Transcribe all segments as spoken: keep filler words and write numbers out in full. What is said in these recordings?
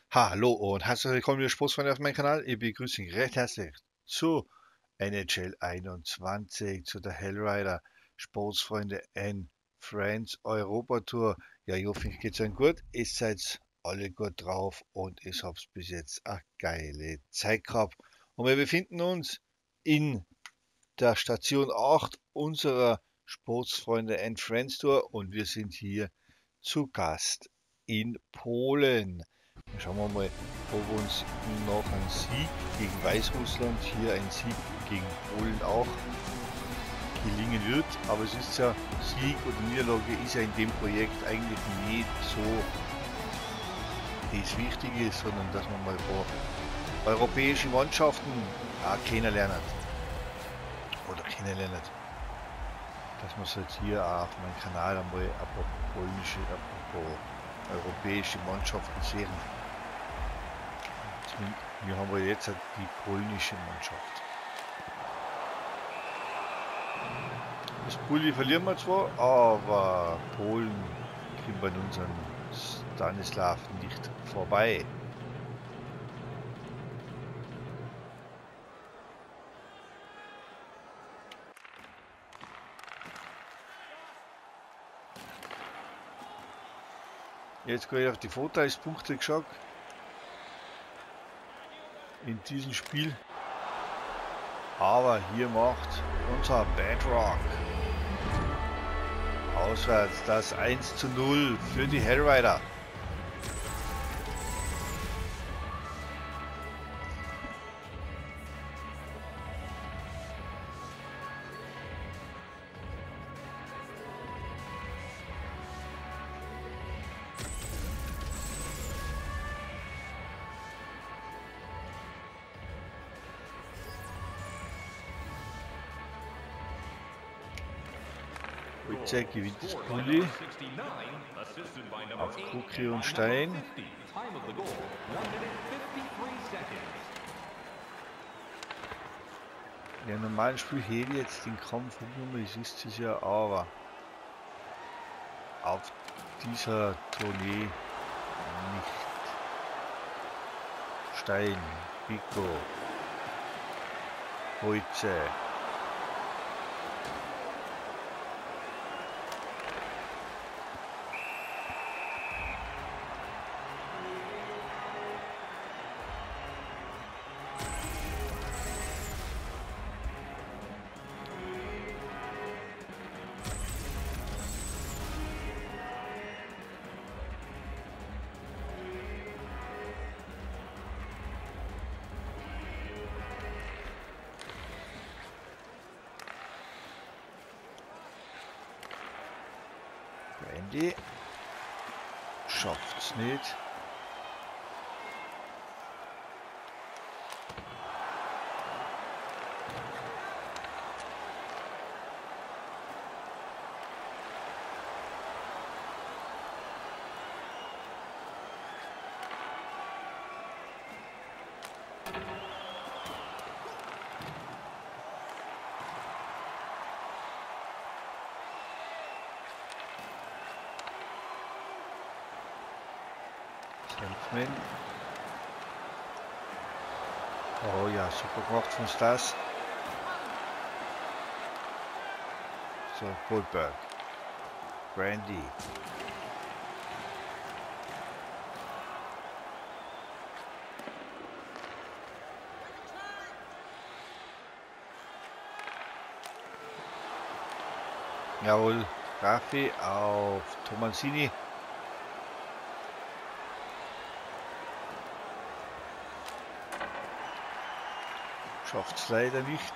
Hallo und herzlich willkommen, liebe Sportsfreunde auf meinem Kanal. Ich begrüße euch recht herzlich zu N H L einundzwanzig, zu der Hellrider Sportsfreunde and Friends Europa Tour. Ja, ich hoffe, euch geht's euch gut. Ihr seid alle gut drauf und ich hab's bis jetzt eine geile Zeit gehabt. Und wir befinden uns in der Station acht unserer Sportsfreunde and Friends Tour und wir sind hier zu Gast in Polen. Schauen wir mal, ob uns noch ein Sieg gegen Weißrussland, hier ein Sieg gegen Polen auch gelingen wird. Aber es ist ja, Sieg oder Niederlage ist ja in dem Projekt eigentlich nicht so das Wichtige, sondern dass man mal ein paar europäische Mannschaften auch kennenlernt. Oder kennenlernt. Dass man es jetzt hier auch auf meinem Kanal einmal ein paar polnische, ein paar europäische Mannschaften sehen. Wir haben wir jetzt die polnische Mannschaft. Das Pulli verlieren wir zwar, aber Polen kriegen wir in unseren Stanislav nicht vorbei. Jetzt gehe ich auf die Vorteilspunkte geschaut. In diesem Spiel. Aber hier macht unser Bedrock auswärts das eins zu null für die Hellrider. Wojciech gewinnt das Pulli auf Kukri und Stein. Ja, im normalen Spiel hätte ich jetzt den Kampf umgenommen, das ist es ja, aber auf dieser Tournee nicht. Stein, Pico, Wojciech. Randy schafft's nicht. Selfman. Oh ja, super gemacht von Stas. So, Goldberg. Brandy. Jawohl, Raffi auf Tomasini. Schafft es leider nicht.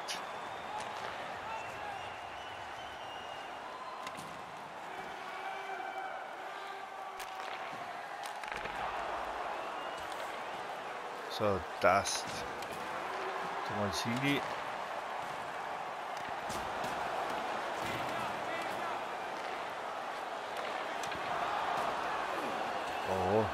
So, Dust. Tomasini. Oh.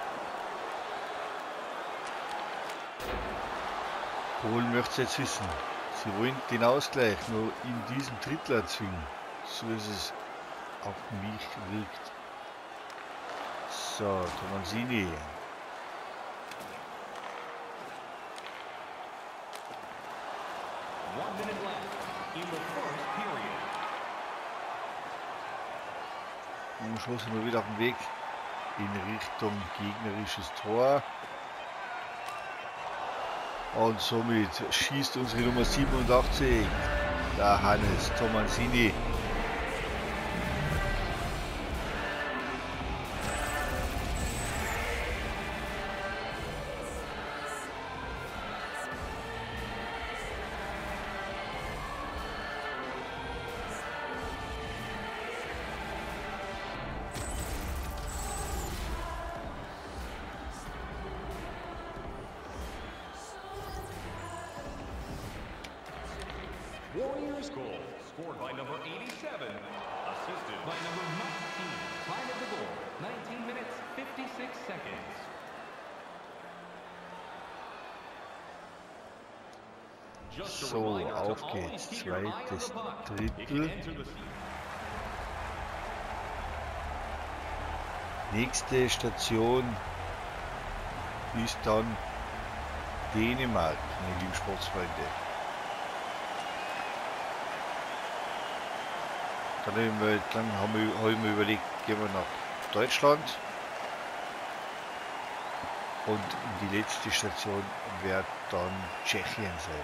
Polen möchte es jetzt wissen. Sie wollen den Ausgleich nur in diesem Drittel erzwingen, so ist es auf mich wirkt. So, Tomasini. Und am Schluss sind wir wieder auf dem Weg in Richtung gegnerisches Tor. Und somit schießt unsere Nummer siebenundachtzig, der Hannes Tomansini. Warriors goal, scored by number eighty-seven, assisted by number nineteen. Time of the goal, nineteen minutes, fifty-six seconds. Just a So, reminder to auf always geht's. keep your eye on Zweites the puck. Drittel. It can enter the seat. Nächste Station ist dann Dänemark, meine lieben Sportsfreunde. Dann, haben wir, dann haben wir, haben wir überlegt, gehen wir nach Deutschland. Und die letzte Station wird dann Tschechien sein.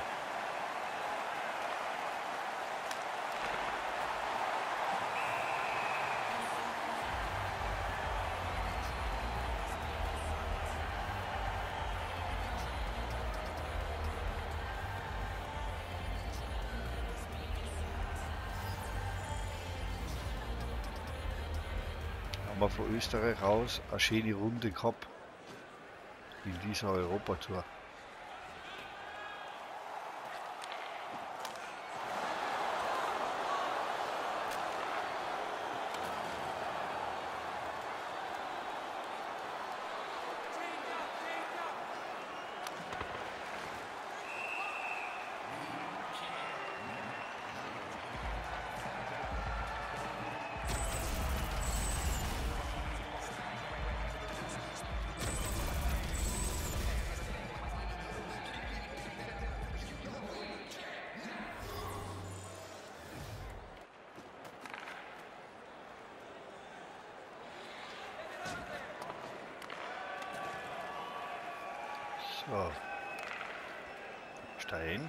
Haben wir von Österreich raus eine schöne Runde gehabt in dieser Europatour. So. Stein.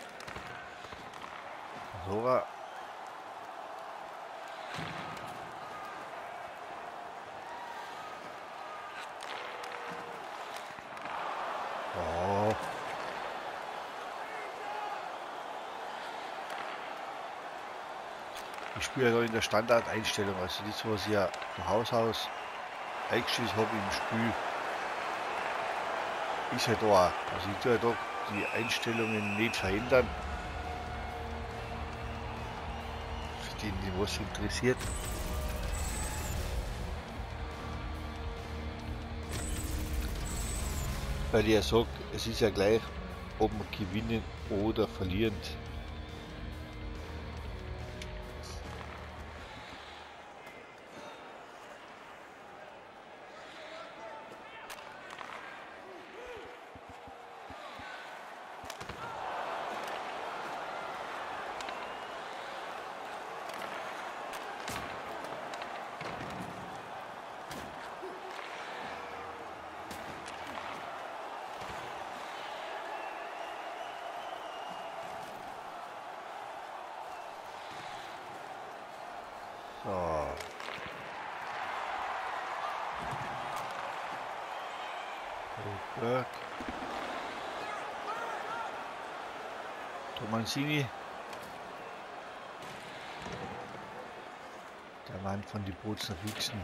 Sora. Oh. Ich spiele ja in der Standardeinstellung, also das, was ich ja von Haus aus eingestellt habe im Spiel, ist ja da. Also ich tue ja da die Einstellungen nicht verändern. Für den, die was interessiert. Weil ich ja sage, es ist ja gleich, ob wir gewinnen oder verlieren. So. Berg. Tomansini. Der Mann von die Bozener Füchsen.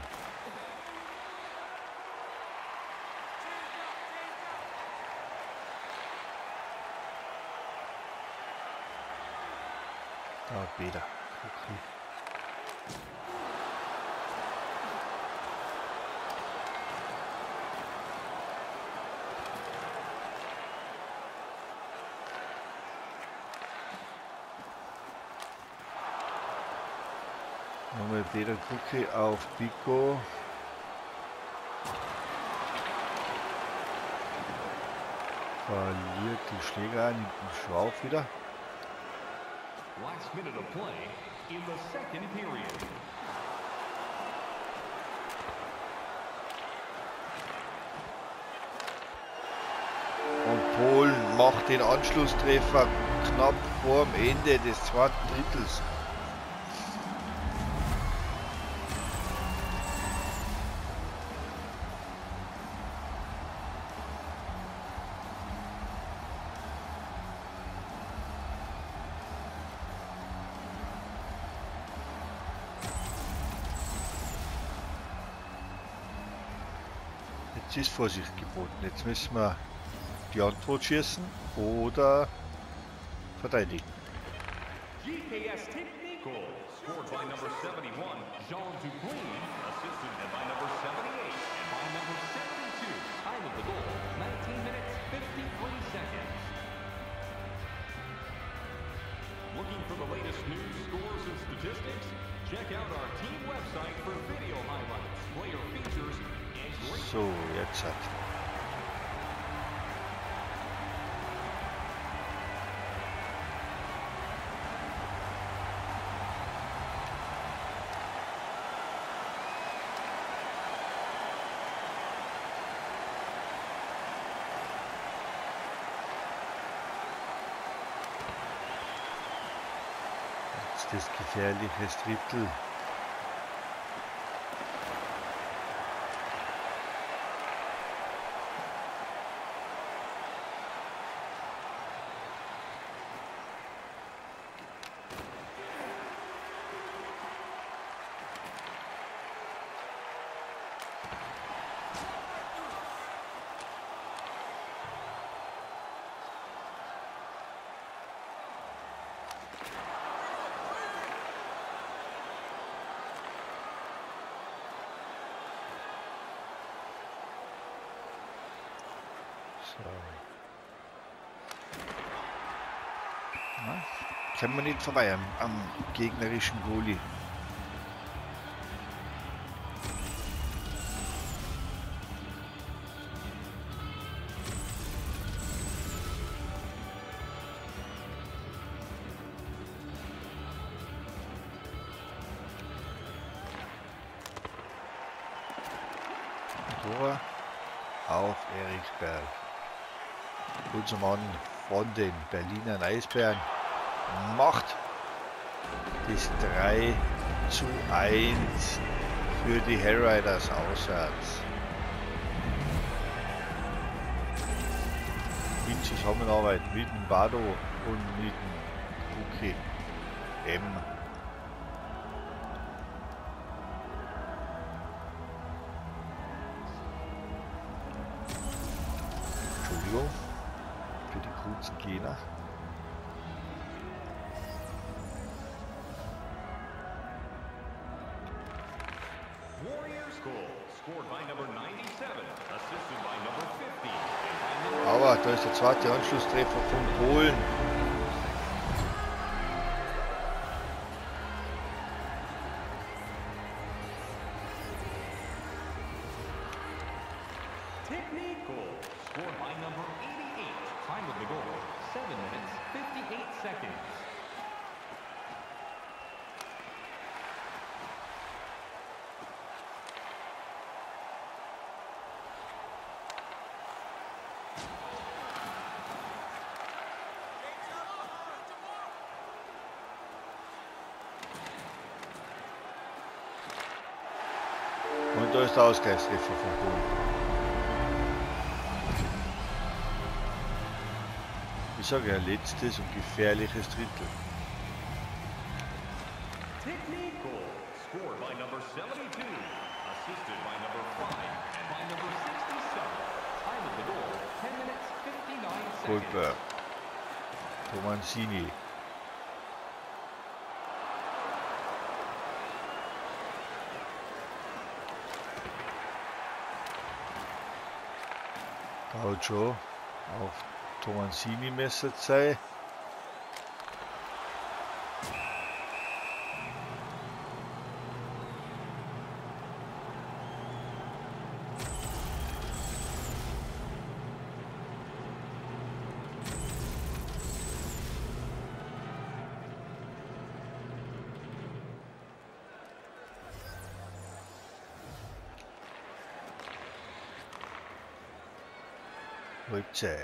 Da Peter. Okay. Nochmal Peter Kucke auf Pico. Verliert die Schläger, nimmt den Schwauf wieder. Last minute of play in the second period. Und Polen macht den Anschlusstreffer knapp vor dem Ende des zweiten Drittels. Jetzt ist Vorsicht geboten. Jetzt müssen wir die Antwort schießen oder verteidigen. G K S Technical, scored by number seventy-one, Jean Duplain, assisted by number seventy-eight, and by number seventy-two. Time of the goal, nineteen minutes, fifty-three seconds. Looking for the latest news, scores, and statistics? Check out our team website for video highlights, player features, and great... So, jetzt hat. Das gefährliche Drittel. Na, können wir nicht vorbei am, am gegnerischen Goalie. Tor auf Eriksberg. Unser Mann von den Berliner Eisbären macht das drei zu eins für die Hellriders auswärts. In Zusammenarbeit mit dem Bado und mit dem Cookie M. Entschuldigung für die kurzen Gena. Aber da ist der zweite Anschlusstreffer von Polen. Technical, scored by number eighty-eight. Time of the goal, seven minutes, fifty-eight seconds. Und da ist der Ausgleichstreffer von Polen. Ich sage ja, letztes und gefährliches Drittel. Technical, scored by number seventy-two, assisted by number five, and by number sixty-seven. Time of the goal, ten minutes, fifty-nine seconds. Goldberg. Tomansini. Gaucho auf Tomansini müsste es sein. Holze.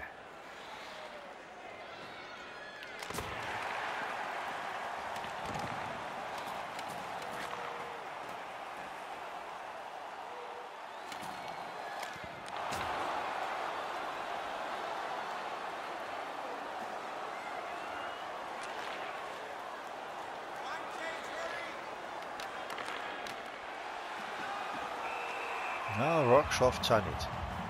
Na, Rock schafft es auch nicht.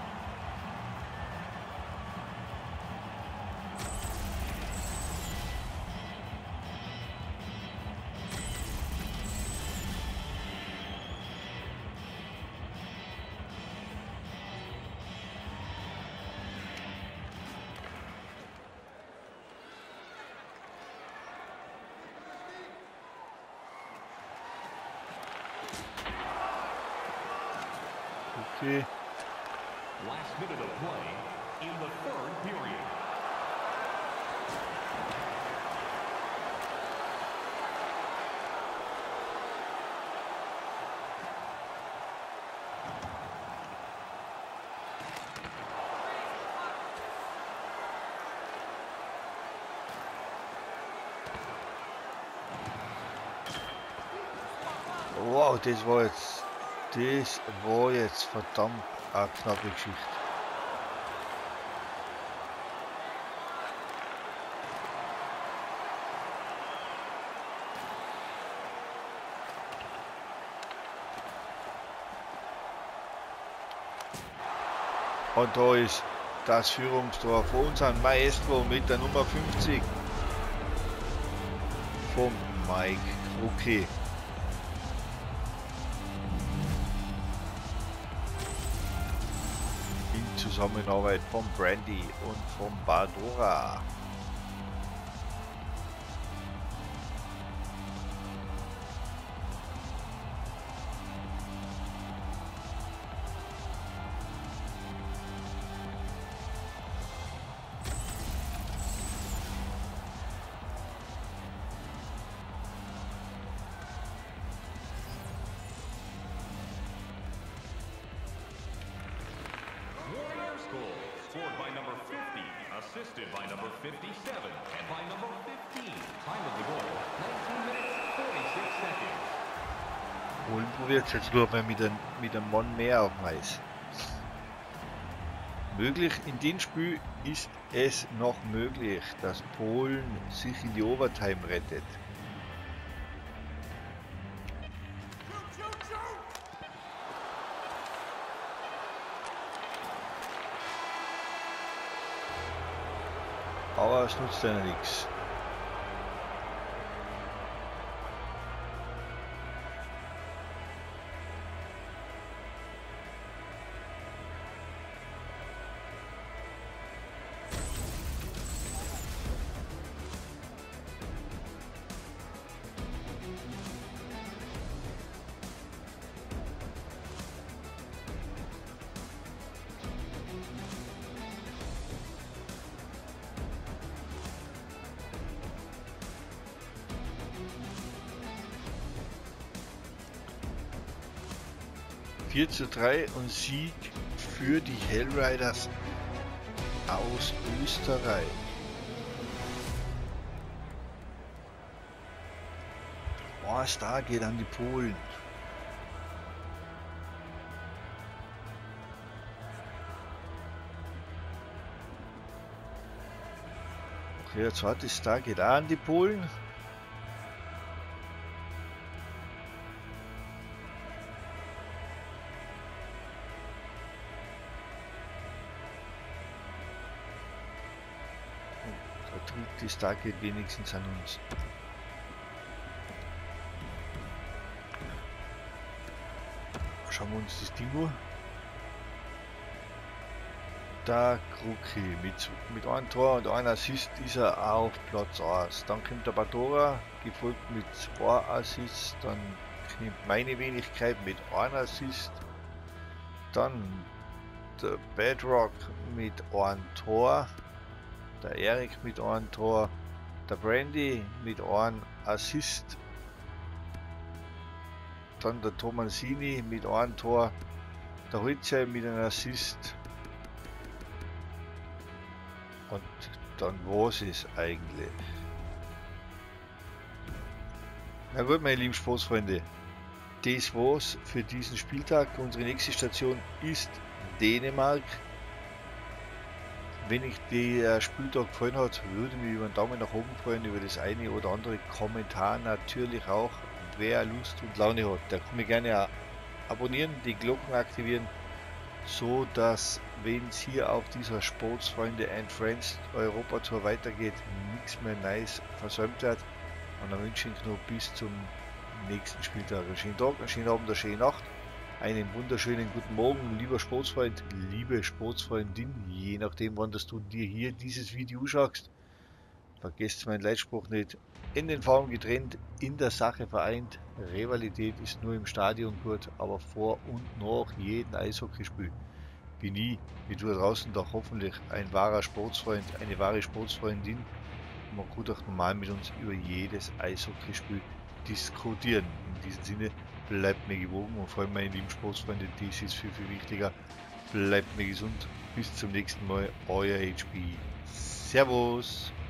Okay. Last minute of play in the third period. Wow, das war jetzt, das war jetzt verdammt eine knappe Geschichte. Und da ist das Führungstor von unserem Maestro mit der Nummer fünfzig vom Mike Krucki. In Zusammenarbeit von Brandy und von Bardora. Scored by number fifty, assisted by number fifty-seven, and by number fifteen. Time of the goal, nineteen minutes, forty-six seconds. Polen probiert es jetzt nur mal mit einem, mit einem Mann mehr auf dem Eis. Möglich, in dem Spiel ist es noch möglich, dass Polen sich in die Overtime rettet. Aber es nutzt ja nichts. vier zu drei und Sieg für die Hellriders aus Österreich. Was da geht an die Polen. Okay, der zweite Star geht auch an die Polen. Die Star geht wenigstens an uns. Schauen wir uns das Ding an. Der Krucki mit, mit einem Tor und einem Assist ist er auf Platz eins. Dann kommt der Bardora, gefolgt mit zwei Assists. Dann kommt meine Wenigkeit mit einem Assist. Dann der Bedrock mit einem Tor. Der Erik mit einem Tor, der Brandy mit einem Assist, dann der Tomasini mit einem Tor, der Holze mit einem Assist, dann war's es eigentlich. Na gut, meine lieben Sportsfreunde, das war's für diesen Spieltag. Unsere nächste Station ist Dänemark. Wenn euch der Spieltag gefallen hat, würde mich über einen Daumen nach oben freuen, über das eine oder andere Kommentar natürlich auch. Wer Lust und Laune hat, der kann mich gerne abonnieren, die Glocken aktivieren, so dass, wenn es hier auf dieser Sportsfreunde and Friends Europa Tour weitergeht, nichts mehr Neues versäumt wird. Und dann wünsche ich noch bis zum nächsten Spieltag einen schönen Tag, einen schönen Abend, eine schöne Nacht, einen wunderschönen guten Morgen, lieber Sportsfreund, liebe Sportsfreundin, je nachdem, wann das du dir hier dieses Video schaust. Vergesst meinen Leitspruch nicht. In den Farben getrennt, in der Sache vereint. Rivalität ist nur im Stadion gut, aber vor und nach jedem Eishockeyspiel bin ich, wie du draußen doch hoffentlich, ein wahrer Sportsfreund, eine wahre Sportsfreundin. Man kann doch normal mit uns über jedes Eishockeyspiel diskutieren. In diesem Sinne, bleibt mir gewogen und vor allem meine lieben Sportsfreunde, dies ist viel, viel wichtiger. Bleibt mir gesund. Bis zum nächsten Mal, euer H B. Servus!